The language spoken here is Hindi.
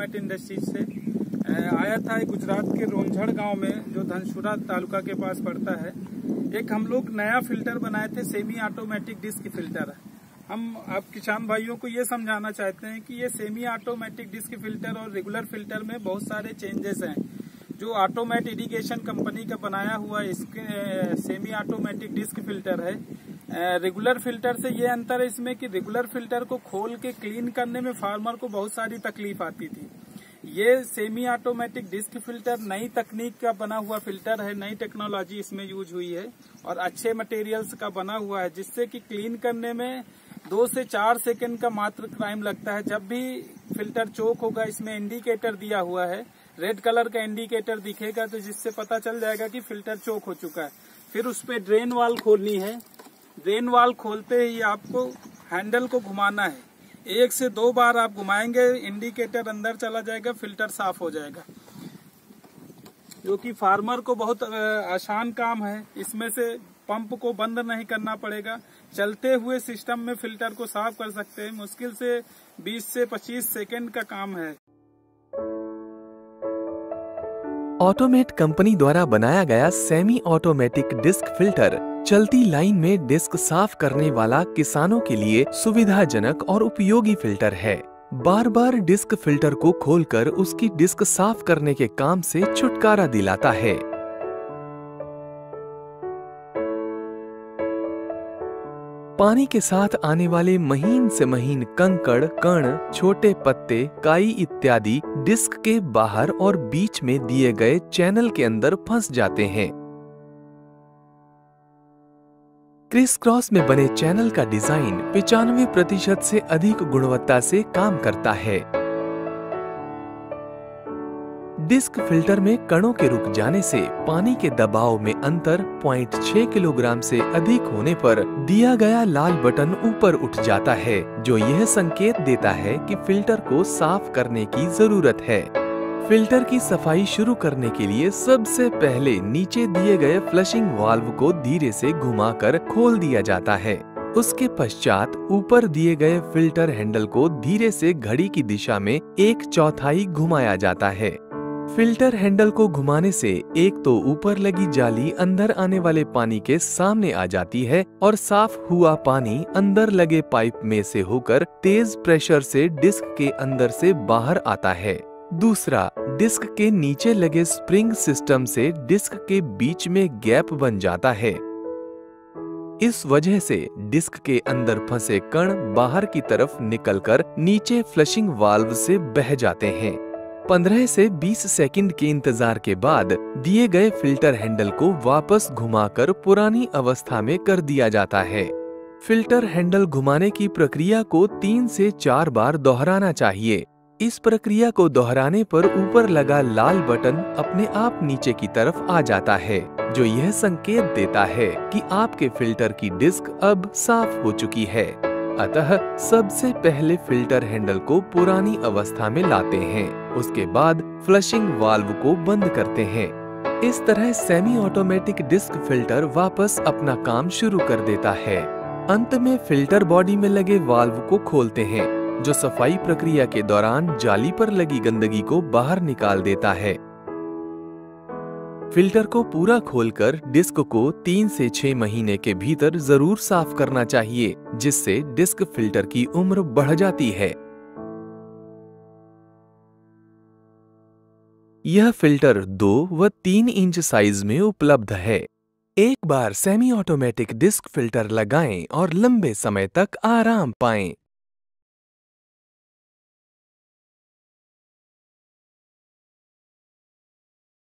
ऑटोमेट इंडस्ट्रीज से आया था। गुजरात के रोंझड़ गांव में, जो धनसुरा तालुका के पास पड़ता है, एक हम लोग नया फिल्टर बनाए थे, सेमी ऑटोमेटिक डिस्क फिल्टर। हम आप किसान भाइयों को ये समझाना चाहते हैं कि ये सेमी ऑटोमेटिक डिस्क फिल्टर और रेगुलर फिल्टर में बहुत सारे चेंजेस हैं। जो ऑटोमेट इरिगेशन कंपनी का बनाया हुआ इसके सेमी ऑटोमेटिक डिस्क फिल्टर है, रेगुलर फिल्टर से ये अंतर है इसमें कि रेगुलर फिल्टर को खोल के क्लीन करने में फार्मर को बहुत सारी तकलीफ आती थी। ये सेमी ऑटोमेटिक डिस्क फिल्टर नई तकनीक का बना हुआ फिल्टर है, नई टेक्नोलॉजी इसमें यूज हुई है और अच्छे मटेरियल्स का बना हुआ है, जिससे कि क्लीन करने में 2 से 4 सेकंड का मात्र टाइम लगता है। जब भी फिल्टर चोक होगा, इसमें इंडिकेटर दिया हुआ है, रेड कलर का इंडिकेटर दिखेगा, तो जिससे पता चल जाएगा कि फिल्टर चोक हो चुका है। फिर उस पर ड्रेन वाल खोलनी है। ड्रेन वाल खोलते ही आपको हैंडल को घुमाना है। 1 से 2 बार आप घुमाएंगे, इंडिकेटर अंदर चला जाएगा, फिल्टर साफ हो जाएगा, जो कि फार्मर को बहुत आसान काम है। इसमें से पंप को बंद नहीं करना पड़ेगा, चलते हुए सिस्टम में फिल्टर को साफ कर सकते हैं। मुश्किल से 20 से 25 सेकंड का काम है। ऑटोमेट कंपनी द्वारा बनाया गया सेमी ऑटोमेटिक डिस्क फिल्टर चलती लाइन में डिस्क साफ करने वाला किसानों के लिए सुविधाजनक और उपयोगी फिल्टर है। बार बार डिस्क फिल्टर को खोलकर उसकी डिस्क साफ करने के काम से छुटकारा दिलाता है। पानी के साथ आने वाले महीन से महीन कंकड़, कण, छोटे पत्ते, काई इत्यादि डिस्क के बाहर और बीच में दिए गए चैनल के अंदर फंस जाते हैं। क्रिस क्रॉस में बने चैनल का डिजाइन 95% से अधिक गुणवत्ता से काम करता है। डिस्क फिल्टर में कणों के रुक जाने से पानी के दबाव में अंतर 0.6 किलोग्राम से अधिक होने पर दिया गया लाल बटन ऊपर उठ जाता है, जो यह संकेत देता है कि फिल्टर को साफ करने की जरूरत है। फिल्टर की सफाई शुरू करने के लिए सबसे पहले नीचे दिए गए फ्लशिंग वाल्व को धीरे से घुमाकर खोल दिया जाता है। उसके पश्चात ऊपर दिए गए फिल्टर हैंडल को धीरे से घड़ी की दिशा में 1/4 घुमाया जाता है। फिल्टर हैंडल को घुमाने से एक तो ऊपर लगी जाली अंदर आने वाले पानी के सामने आ जाती है और साफ हुआ पानी अंदर लगे पाइप में से होकर तेज प्रेशर से डिस्क के अंदर से बाहर आता है। दूसरा, डिस्क के नीचे लगे स्प्रिंग सिस्टम से डिस्क के बीच में गैप बन जाता है। इस वजह से डिस्क के अंदर फंसे कण बाहर की तरफ निकलकर नीचे फ्लशिंग वाल्व से बह जाते हैं। 15 से 20 सेकंड के इंतजार के बाद दिए गए फिल्टर हैंडल को वापस घुमाकर पुरानी अवस्था में कर दिया जाता है। फिल्टर हैंडल घुमाने की प्रक्रिया को 3 से 4 बार दोहराना चाहिए। इस प्रक्रिया को दोहराने पर ऊपर लगा लाल बटन अपने आप नीचे की तरफ आ जाता है, जो यह संकेत देता है कि आपके फिल्टर की डिस्क अब साफ हो चुकी है। अतः सबसे पहले फिल्टर हैंडल को पुरानी अवस्था में लाते हैं, उसके बाद फ्लशिंग वाल्व को बंद करते हैं। इस तरह सेमी ऑटोमेटिक डिस्क फिल्टर वापस अपना काम शुरू कर देता है। अंत में फिल्टर बॉडी में लगे वाल्व को खोलते हैं, जो सफाई प्रक्रिया के दौरान जाली पर लगी गंदगी को बाहर निकाल देता है। फिल्टर को पूरा खोलकर डिस्क को 3 से 6 महीने के भीतर जरूर साफ करना चाहिए, जिससे डिस्क फिल्टर की उम्र बढ़ जाती है। यह फिल्टर 2 व 3 इंच साइज में उपलब्ध है। एक बार सेमी ऑटोमेटिक डिस्क फिल्टर लगाएं और लंबे समय तक आराम पाएं।